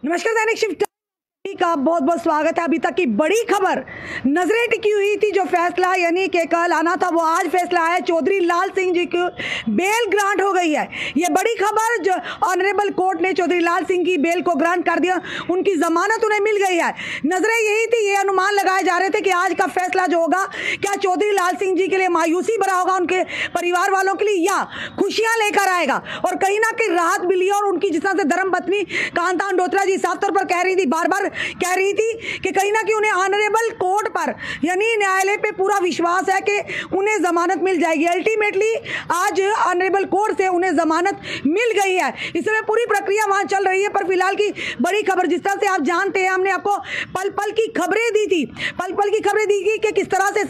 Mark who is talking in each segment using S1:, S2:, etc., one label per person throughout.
S1: नमस्कार, दैनिक शिफ्ट का बहुत बहुत स्वागत है। अभी तक की बड़ी खबर नजरें टिकी हुई थी, जो फैसला यानी कि कल आना था वो आज फैसला है। चौधरी लाल सिंह जी को बेल ग्रांट हो गई है। ये बड़ी खबर, जो ऑनरेबल कोर्ट ने चौधरी लाल सिंह की बेल को ग्रांट कर दिया, उनकी जमानत उन्हें मिल गई है। नजरें यही थी, ये अनुमान लगाए जा रहे थे कि आज का फैसला जो होगा, क्या चौधरी लाल सिंह जी के लिए मायूसी भरा होगा, उनके परिवार वालों के लिए, या खुशियां लेकर आएगा। और कहीं ना कहीं राहत मिली। और उनकी जिस तरह से धर्मपत्नी कांता अंडोत्रा जी साफ तौर पर कह रही थी, बार बार कह रही थी कि कहीं ना कहीं उन्हें ऑनरेबल कोर्ट पर यानी न्यायालय पे पूरा विश्वास है कि उन्हें जमानत मिल जाएगी। अल्टीमेटली आज ऑनरेबल कोर्ट से उन्हें जमानत मिल गई है। इस समय पूरी प्रक्रिया वहां चल रही है। पर फिलहाल की बड़ी खबर, जिस तरह से आप जानते हैं, हमने आपको पल पल की खबरें दी थी, पल पल की खबरें दी थी कि किस तरह से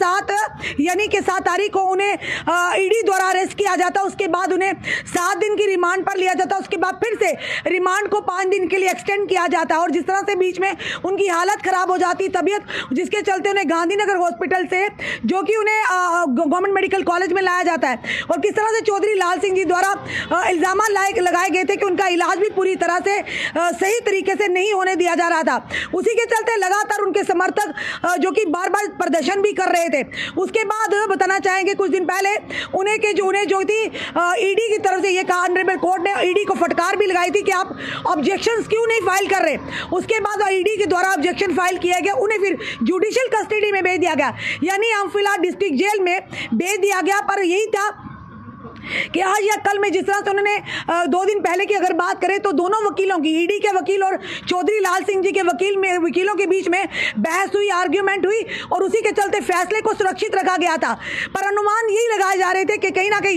S1: 7 तारीख को उन्हें ईडी द्वारा अरेस्ट किया जाता, उसके बाद उन्हें 7 दिन की रिमांड पर लिया जाता, उसके बाद फिर से रिमांड को 5 दिन के लिए एक्सटेंड किया जाता। और जिस तरह से बीच में उनकी हालत खराब हो जाती, तबीयत, जिसके चलते उन्हें गांधीनगर हॉस्पिटल से, जो कि उन्हें गवर्नमेंट मेडिकल कॉलेज में लाया जाता है, और किस तरह से चौधरी लाल सिंह जी द्वारा इल्जाम लगाए गए थे कि उनका इलाज भी पूरी तरह से सही तरीके से नहीं होने दिया जा रहा था। उसी के चलते लगातार उनके समर्थक जो कि बार बार प्रदर्शन भी कर रहे थे। उसके बाद बताना चाहेंगे, कुछ दिन पहले उन्हें जो थी ईडी की तरफ से ये कहा, ऑनरेबल कोर्ट ने ईडी को फटकार भी लगाई थी कि आप ऑब्जेक्शंस क्यों नहीं फाइल कर रहे। उसके बाद ईडी के द्वारा ऑब्जेक्शन फाइल किया गया, उन्हें फिर जुडिशियल कस्टडी में भेज दिया गया, यानी हम फिलहाल डिस्ट्रिक्ट जेल में भेज दिया गया। पर यही था कि आज या कल में, जिस तरह से उन्होंने 2 दिन पहले की अगर बात करें तो दोनों वकीलों की, ईडी के वकील और चौधरी लाल सिंह जी के वकीलों के बीच में बहस हुई, आर्ग्यूमेंट हुई, और उसी के चलते फैसले को सुरक्षित रखा गया था। पर अनुमान यही लगाए जा रहे थे कि कहीं ना कहीं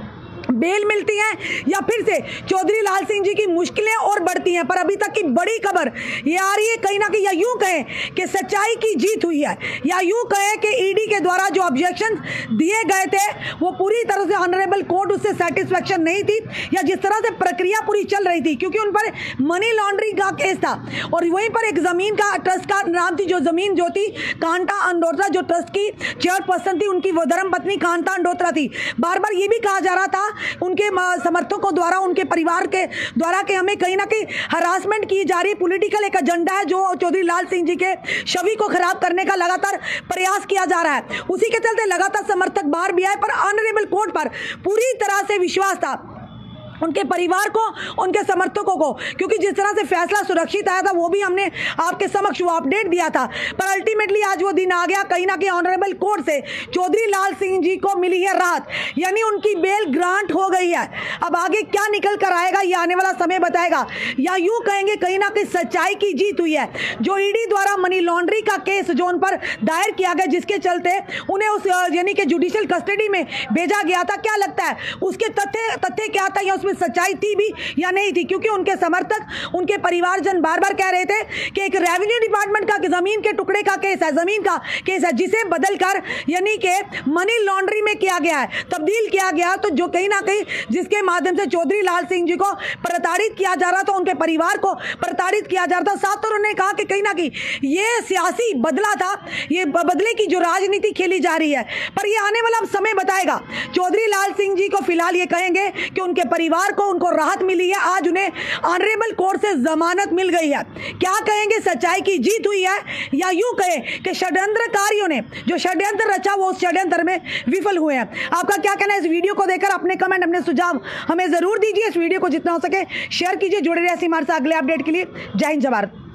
S1: बेल मिलती है या फिर से चौधरी लाल सिंह जी की मुश्किलें और बढ़ती हैं। पर अभी तक की बड़ी खबर ये आ रही है, कहीं ना कहीं, या यूं कहें कि सच्चाई की जीत हुई है, या यूं कहें कि ईडी के द्वारा जो ऑब्जेक्शन दिए गए थे वो पूरी तरह से ऑनरेबल कोर्ट उससे सेटिस्फेक्शन नहीं थी, या जिस तरह से प्रक्रिया पूरी चल रही थी, क्योंकि उन पर मनी लॉन्ड्रिंग का केस था। और वहीं पर एक जमीन का ट्रस्ट का नाम थी, जो जमीन जो थी कांता अंडोत्रा, जो ट्रस्ट की चेयरपर्सन थी, उनकी वो धर्मपत्नी कांता अंडोत्रा थी। बार बार ये भी कहा जा रहा था उनके समर्थकों द्वारा, उनके परिवार के द्वारा, कि हमें कहीं ना कहीं हरासमेंट की जा रही, पॉलिटिकल एक एजेंडा है जो चौधरी लाल सिंह जी के छवि को खराब करने का लगातार प्रयास किया जा रहा है। उसी के चलते लगातार समर्थक बाहर भी आए, पर ऑनरेबल कोर्ट पर पूरी तरह से विश्वास था उनके परिवार को, उनके समर्थकों को, क्योंकि जिस तरह से फैसला सुरक्षित आया था वो भी हमने आपके समक्ष वो अपडेट दिया था। पर अल्टीमेटली आज वो दिन आ गया, कहीं ना कहीं ऑनरेबल कोर्ट से चौधरी लाल सिंह जी को मिली है राहत, यानी उनकी बेल ग्रांट हो गई है। अब आगे क्या निकल कर आएगा ये आने वाला समय बताएगा, या यूं कहेंगे कहीं ना कहीं सच्चाई की जीत हुई है। जो ईडी द्वारा मनी लॉन्ड्रिंग का केस जो उन पर दायर किया गया, जिसके चलते उन्हें उस यानी कि जुडिशियल कस्टडी में भेजा गया था, क्या लगता है उसके तथ्य क्या था, या उसमें सच्चाई थी भी या नहीं थी? क्योंकि उनके समर्थक, उनके परिवारजन बार बार कह रहे थे कि एक रेवेन्यू डिपार्टमेंट का जमीन के टुकड़े का केस है, जमीन का केस है, जिसे बदलकर यानी कि मनी लॉन्ड्रिंग में किया गया है, तब्दील किया गया, तो जो कहीं ना कहीं जिसके माध्यम से चौधरी लाल सिंह जी को प्रताड़ित किया जा रहा था, उनके परिवार को प्रताड़ित किया जा रहा था। साथ, उन्होंने कहा कि कहीं ना कहीं ये सियासी बदला था, ये बदले की जो राजनीति खेली जा रही है। पर ये आने वाला समय बताएगा। चौधरी लाल सिंह जी को फिलहाल ये कहेंगे कि उनके परिवार को, उनको राहत मिली है, आज उन्हें ऑनरेबल कोर्ट से जमानत मिल गई है। क्या कहेंगे, सच्चाई की जीत हुई है, या यूं कहें कि षड्यंत्रकारियों ने जो षड्यंत्र रचा वो उस षड्यंत्र में विफल हुए हैं? आपका क्या कहना है इस वीडियो को देखकर? अपने कमेंट, अपने सुझाव हमें जरूर दीजिए। इस वीडियो को जितना हो सके शेयर कीजिए। जुड़े रहिए हमारे साथ अगले अपडेट के लिए। जय हिंद, जय भारत।